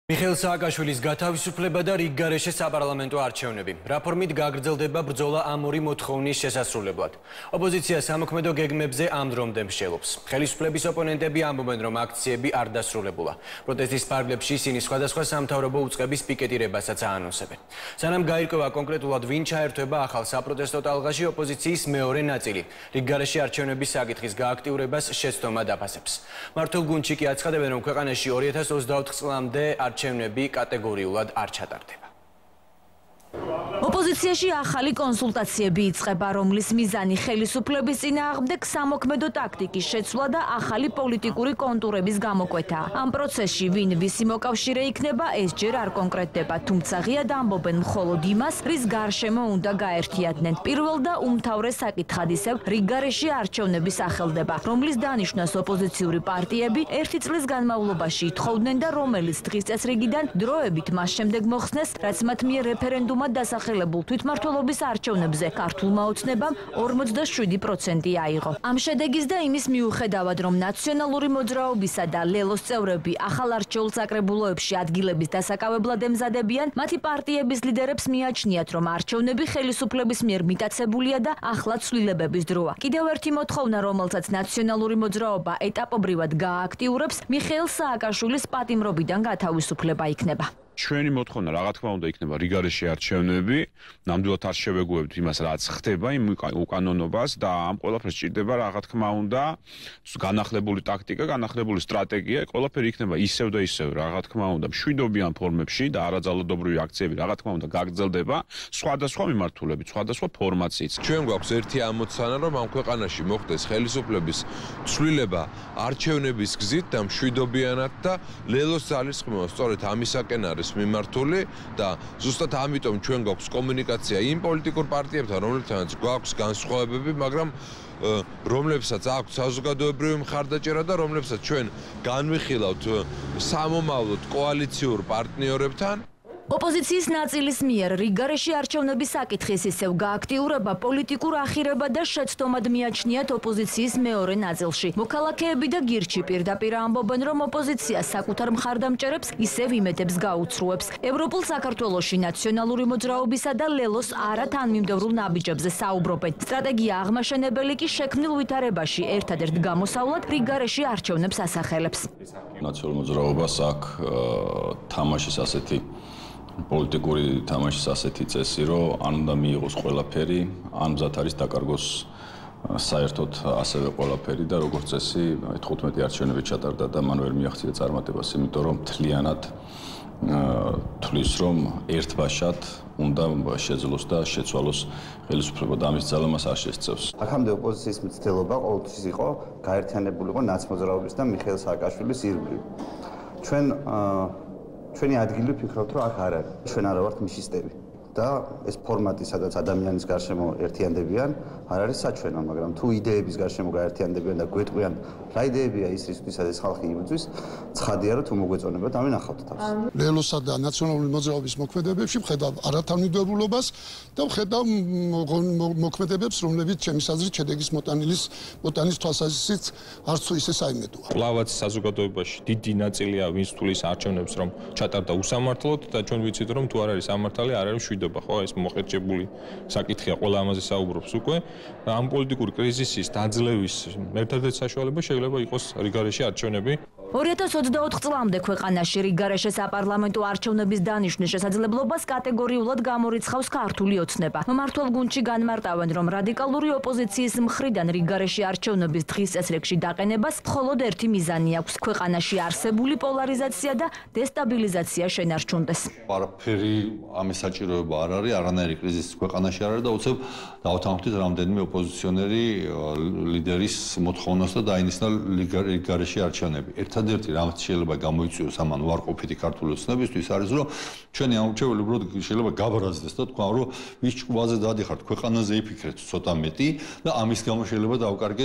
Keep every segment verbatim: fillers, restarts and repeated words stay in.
მიხეილ სააკაშვილის გათავისუფლება და რიგგარეშე საპარლამენტო არჩევნები. ფორმით გაგრძელდება ბრძოლა ამ ორი მოთხოვნის შესასრულებლად. ოპოზიცია სამოქმედო გეგმებზე ამ დრომდე მსჯელობს. ხელისუფლების ოპონენტები ამბობენ, რომ აქციები არ დასრულებულა. პროტესტის ფარგლებში ისინი სხვადასხვა სამთავრობო უწყების პიკეტირებასაც აანონსებენ. სანამ გაირკვევა კონკრეტულად ვინ ჩაერთვება ახალ საპროტესტო ტალღაში, ოპოზიციის მეორე ნაწილი რიგგარეშე არჩევნების საკითხის გააქტიურებას შეცდომა დაფასებს. მართულ გუნდში კი აცხადებენ, რომ ქვეყანაში ორი ათას ოცდაოთხ წლამდე არჩევნები კატეგორიულად არ ჩატარდება. ოპოზიციაში ახალი კონსულტაციები იწყება, რომლის მიზანი ხელისუფლების წინააღმდეგ სამოქმედო ტაქტიკის შეცვლა და ახალი პოლიტიკური კონტურების გამოკვეთა. ამ პროცესში ვინ ვისი მოკავშირე იქნება, ეს ჯერ არ კონკრეტდება, თუმცა ღიად ამბობენ მხოლოდ იმას, რის გარშემო უნდა გაერთიადნენ. პირველ და უმთავრეს საკითხად ისევ რიგგარეშე არჩევნების სახელდება, რომლის დანიშვნას ოპოზიციური პარტიები ერთი წლის განმავლობაში ითხოვდნენ და რომელიც დღის წესრიგიდან დროებით მას შემდეგ მოხსნეს, რაც მათ მიერ რეფერენდუმად დასახელებულ თვითმმართველობის არჩევნებზე ქართულმა ოცნებამ ორმოცდაშვიდი პროცენტი აიღო. ამ შედეგის და იმის მიუხედავად, რომ ნაციონალური მოძრაობისა და ლელოს წევრები ახალ არჩეულ საკრებულოებში ადგილების დასაკავებლად ემზადებიან, მათი პარტიების ლიდერებს მიაჩნიათ, რომ არჩევნები ხელისუფლების მიერ მიტაცებულია და ახლა ცვლილებების დროა. კიდევ ერთი მოთხოვნა, რომელსაც ნაციონალური მოძრაობა ეტაპობრივად გაააქტიურებს, მიხეილ სააკაშვილის პატიმრობიდან გათავისუფლება იქნება. ჩვენი მოთხოვნა რა თქმა უნდა იქნება რიგგარეშე არჩევნები, ნამდვილად არ შევეგუებთ იმას, რაც ხდება, იმ უკანონობას და ამ ყველაფერს ჭირდება რა თქმა უნდა განახლებული ტაქტიკა, განახლებული სტრატეგია, ყველაფერი იქნება ისევ და ისევ რა თქმა უნდა მშვიდობიან ფორმებში და არაძალადობრივი აქციები რა თქმა უნდა გაგრძელდება, სხვადასხვა მიმართულებით, სხვადასხვა ფორმაციით. ჩვენ გვაქვს ერთი ამოცანა, რომ ამ ქვეყანაში მოხდეს ხელისუფლების ცვლილება არჩევნების გზით და მშვიდობიანად და ლელოს ძალისხმევა სწორედ ამისაკენ არის მიმართული და ზუსტად ამიტომ ჩვენ გვაქვს კომუნიკაცია იმ პოლიტიკურ პარტიებთან, რომლებთანაც გვაქვს განსხვავებები, მაგრამ რომლებსაც აქვს საზოგადოებრივი მხარდაჭერა და რომლებსაც ჩვენ განვიხილავთ სამომავლოდ კოალიციურ პარტნიორებთან. ოპოზიციის ნაწილის მიერ რიგგარეშე არჩევნების საკითხის ისევ გააქტიურება პოლიტიკურ ახირება და შეცდომად მიაჩნიათ ოპოზიციის მეორე ნაწილში. მოქალაქეები და გირჩი პირდაპირ ამბობენ, რომ ოპოზიცია საკუთარ მხარდამჭერებს ისევ იმედებს გაუცრუებს. ევროპულ საქართველოში ნაციონალური მოძრაობისა და ლელოს არათანმიმდევრულ ნაბიჯებზე საუბრობენ. სტრატეგია აღმაშენებელი კი შექმნილ ვითარებაში ერთადერთ გამოსავლად რიგგარეშე არჩევნებს ასახელებს. ნაციონალურ მოძრაობას აქვს თამაშის ასეთი პოლიტიკური თამაშის ასეთი წესი, რომ ან უნდა მიიღოს ყველაფერი, ან მზად არის დაკარგოს საერთოდ ასევე ყველაფერი და როგორც წესი თხუთმეტი არჩევნები ჩატარდა და მან ვერ მიაღწია წარმატებას, იმიტომ რომ მთლიანად თulis რომ ერთბაშად უნდა შეძლოს და შეცვალოს ხელისუფლება და ამის ძალა მას არ შესწევს. აქამდე ოპოზიციის მცდელობა ყოველთვის იყო გაერთიანებულიყო ნაცმოძრაობის და მიხეილ სააკაშვილის ირგვლივ. ჩვენ ჩვენი ადგილი ვფიქრობთ, რომ აქ არ არის. ჩვენ არა ვართ მიშისტები და ეს ფორმატი, სადაც ადამიანის გარშემო ერთიანდებიან, არ არის საჩვენო, მაგრამ თუ იდეების გარშემო გაერთიანდებიან და გვეტყვიან, რა იდეებია ის, რისთვისაც ეს ხალხი იბრძვის, ცხადია, რომ თუ მოგვეწონებათ, ამინ ახავთ თავს. ლელოსა და ნაციონალური მოძრაობის მოქმედებებში ვხედავ არათანმიმდევრულობას და ვხედავ მოქმედებებს, რომლებიც ჩემი აზრით შედეგის მოტანილის მოტანის თვალსაზრისით არც თუ ისე საიმედოა. კლავაც საზოგადოებაში დიდი ნაწილია ვინც თulis არჩევნებს, რომ ჩატარდა უსამართლოდ და ჩვენ ვიცით, რომ თუ არ არის სამართალი, არ არის მშვიდობა. ხო, ეს მოხერხებული საკითხია, ყველა ამაზე საუბრობს უკვე. ამ პოლიტიკური კრიზისის დაძლევის ერთადერთი საშუალება შეიძლება იყოს რიგგარეშე არჩევნები. ორი ათას ოცდაოთხ წლამდე ქვეყანაში რიგგარეშე საპარლამენტო არჩევნების დანიშვნის შესაძლებლობას კატეგორიულად გამორიცხავს ქართული ოცნება. მმართველ გუნდში განმარტავენ, რომ რადიკალური ოპოზიციის მხრიდან რიგგარეშე არჩევნების დღის წესრიგში დაყენებას მხოლოდ ერთი მიზანი აქვს: ქვეყანაში არსებული პოლარიზაცია და დესტაბილიზაცია შენარჩუნდეს. არაფერი ამის საჭიროება არ არის, არანაირი კრიზისი ქვეყანაში არ არის და უცებ დავთანხმდით რამდენიმე ოპოზიციონერი ლიდერის მოთხოვნას და დაინიშნა რიგგარეშე არჩევნები. ერთადერთი რამაც შეიძლება გამოიწვიოს ამან უარყოფითი ქართული ოცნებისთვის არის, რომ ჩვენი ამორჩეველი უბრალოდ შეიძლება გაბრაზდეს და თქვა, რომ ვის ჭკუაზე დადიხართ, ქვეყანაზე იფიქრეთ ცოტა მეტი და ამის გამო შეიძლება დავკარგეთ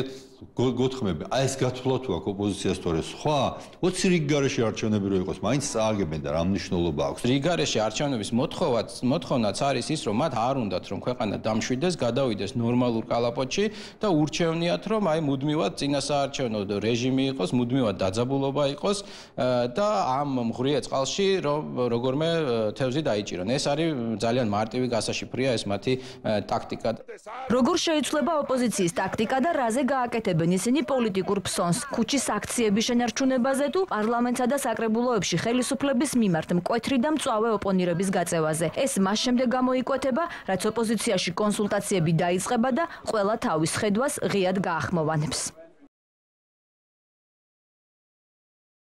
გოთხმები, აი ეს გათვლა თუ აქვს ოპოზიციას თორე სხვა, ოცი რიგგარეშე არჩევნები რო იყოს, მაინც წააგებენ და რა მნიშვნელობა აქვს. რიგგარეშე არჩევნების მოთხოვაც, მოთხოვნაც არის ის, რომ მათ არ უნდათ რომ ქვეყანა დამშვიდეს, გადავიდეს ნორმალურ კალაპოტში და ურჩევნიათ რომ აი მუდმივად წინასაარჩევნო რეჟიმი იყოს, მუდმივად დაძაბულობა იყოს და ამ მღვრიე წყალში რომ როგორმე თევზი დაიჭირონ. ეს არის ძალიან მარტივი გასაშიფრია ეს მათი ტაქტიკა. როგორ შეიცვლება ოპოზიციის ტაქტიკა და რაზე გააკეთებენ ისინი პოლიტიკურ ფსონს? ქუჩის აქციების შენარჩუნებაზე თუ პარლამენტსა და საკრებულოებში ხელისუფლების მიმართ მკვეთრი და მწვავე ოპონირების გაწევაზე. ეს მას შემდეგ გამოიკვეთება, რაც ოპოზიციაში კონსულტაციები დაიწყება და ყველა თავის ხედვას ღიად გაახმოვანებს.